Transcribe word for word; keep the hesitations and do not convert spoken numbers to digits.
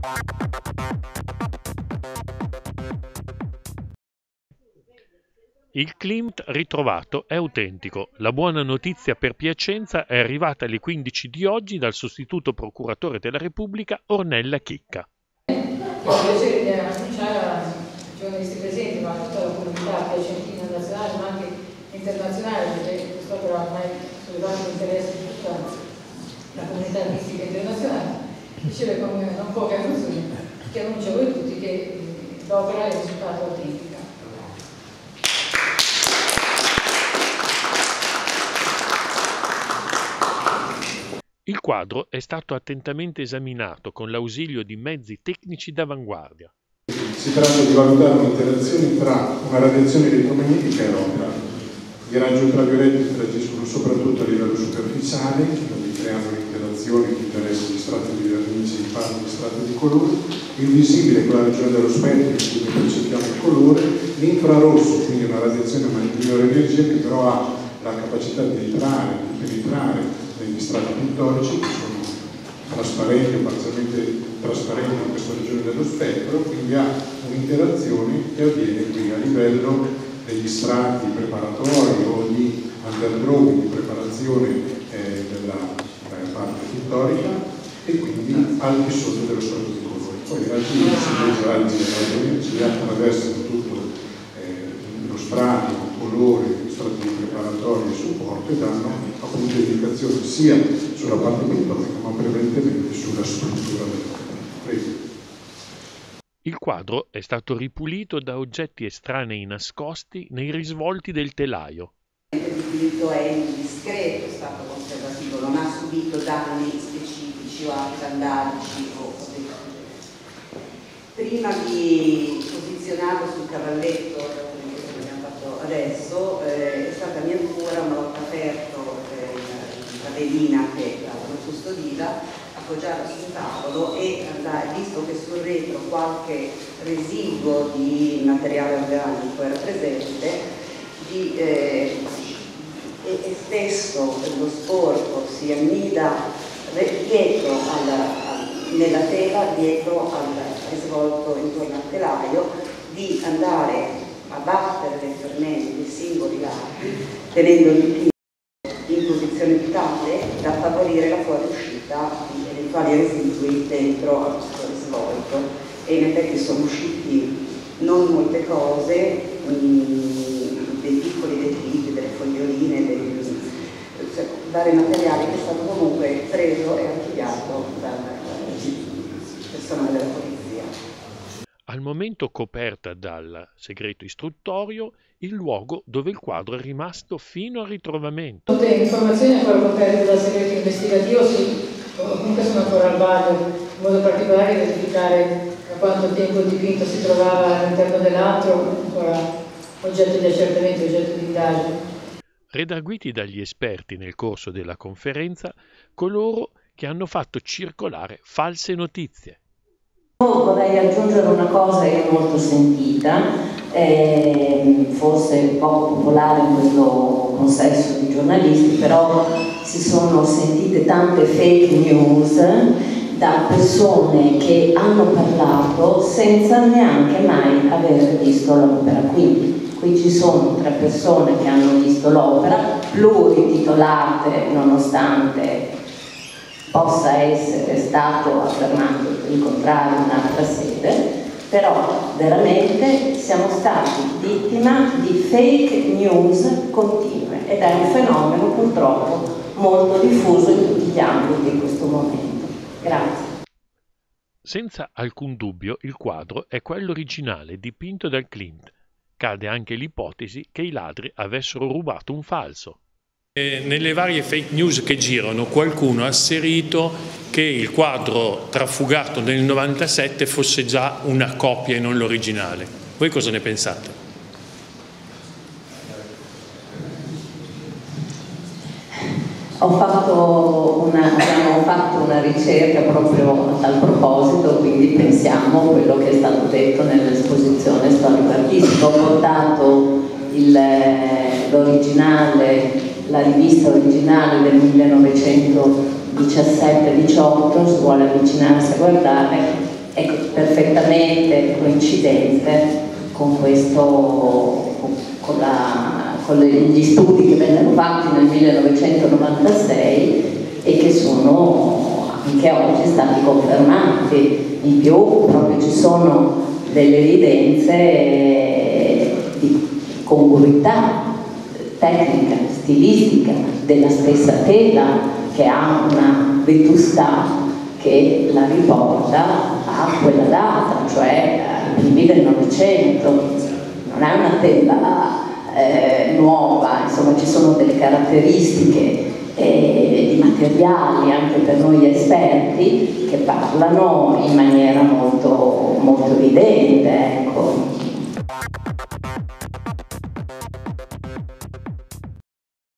Il Klimt ritrovato è autentico. La buona notizia per Piacenza è arrivata alle quindici di oggi dal sostituto procuratore della Repubblica Ornella Chicca. Ho piacere di annunciare ai giornalisti presenti, ma a tutta la comunità piacentina nazionale ma anche internazionale, perché quest'opera ormai sollevato interesse di tutta la comunità artistica internazionale, riceve con non poche emozioni che annuncia a voi tutti che l'opera è risultata autentica. Il quadro è stato attentamente esaminato con l'ausilio di mezzi tecnici d'avanguardia. Si tratta di valutare un'interazione tra una radiazione elettromagnetica e l'opera. I raggi ultravioletti interagiscono soprattutto a livello superficiale, quindi creano un'interazione che interessa gli strati di vernice, i pali di strati di colore, il visibile è quella regione dello spettro in cui noi percepiamo il colore, l'infrarosso, quindi una radiazione di minore energia che però ha la capacità di entrare, di penetrare negli strati pittorici che sono trasparenti o parzialmente trasparenti in questa regione dello spettro, quindi ha un'interazione che avviene qui a livello degli strati preparatori o di underdrawing, di preparazione eh, della, della parte pittorica e quindi al di sotto dello strato di colore. Poi i raggi si raggi si attraversano tutto eh, lo strato, il colore, gli strati preparatori e supporto e danno appunto indicazioni sia sulla parte pittorica ma prevalentemente sulla struttura dell'opera. Prego. Il quadro è stato ripulito da oggetti estranei nascosti nei risvolti del telaio. Il ripulito è discreto, è stato conservativo, non ha subito danni specifici o atti vandalici o prima di posizionarlo sul cavalletto, come abbiamo fatto adesso, eh, è stata mia cura, una volta aperto eh, la velina che lo custodiva, appoggiarla sul tavolo e andare, visto che sul retro qualche residuo di materiale organico era presente, di, eh, e, e stesso lo sporco si annida dietro alla, nella tela, dietro al risvolto intorno al telaio, di andare a battere leggermente i singoli lati, tenendo il in posizione tale da favorire la fuoriuscita di eventuali residui dentro a questo risvolto, e in effetti sono usciti non molte cose, mh, dei piccoli detriti, delle foglioline, dei, cioè, vari materiali che è stato comunque preso e archiviato dal personale della polizia. Al momento coperta dal segreto istruttorio il luogo dove il quadro è rimasto fino al ritrovamento. Tutte le informazioni ancora coperte dal segreto investigativo sì, comunque sono ancora al vaglio, in modo particolare verificare da quanto tempo il dipinto si trovava all'interno dell'altro, ancora oggetto di accertamento, oggetto di indagine. Redarguiti dagli esperti nel corso della conferenza coloro che hanno fatto circolare false notizie. Vorrei aggiungere una cosa che è molto sentita, eh, forse poco popolare in questo consesso di giornalisti, però si sono sentite tante fake news da persone che hanno parlato senza neanche mai aver visto l'opera. Quindi qui ci sono tre persone che hanno visto l'opera, plurititolate nonostante possa essere stato affermato il contrario in un'altra sede, però veramente siamo stati vittima di fake news continue ed è un fenomeno purtroppo molto diffuso in tutti gli ambiti in questo momento. Grazie. Senza alcun dubbio il quadro è quello originale dipinto dal Klimt. Cade anche l'ipotesi che i ladri avessero rubato un falso. Nelle varie fake news che girano qualcuno ha asserito che il quadro trafugato nel novantasette fosse già una copia e non l'originale. Voi cosa ne pensate? Ho fatto una, abbiamo fatto una ricerca proprio a tal proposito, quindi pensiamo a quello che è stato detto nell'esposizione storico-artistica. Ho portato l'originale, la rivista originale del millenovecentodiciassette diciotto, si vuole avvicinarsi a guardare, ecco, perfettamente coincidente con questo, con, la, con gli studi che vennero fatti nel millenovecentonovantasei e che sono anche oggi stati confermati. In più proprio ci sono delle evidenze di congruità tecnica, stilistica della stessa tela, che ha una vetustà che la riporta a quella data, cioè ai primi del Novecento. Non è una tela eh, nuova, insomma ci sono delle caratteristiche eh, di materiali anche per noi esperti che parlano in maniera molto, molto evidente, ecco.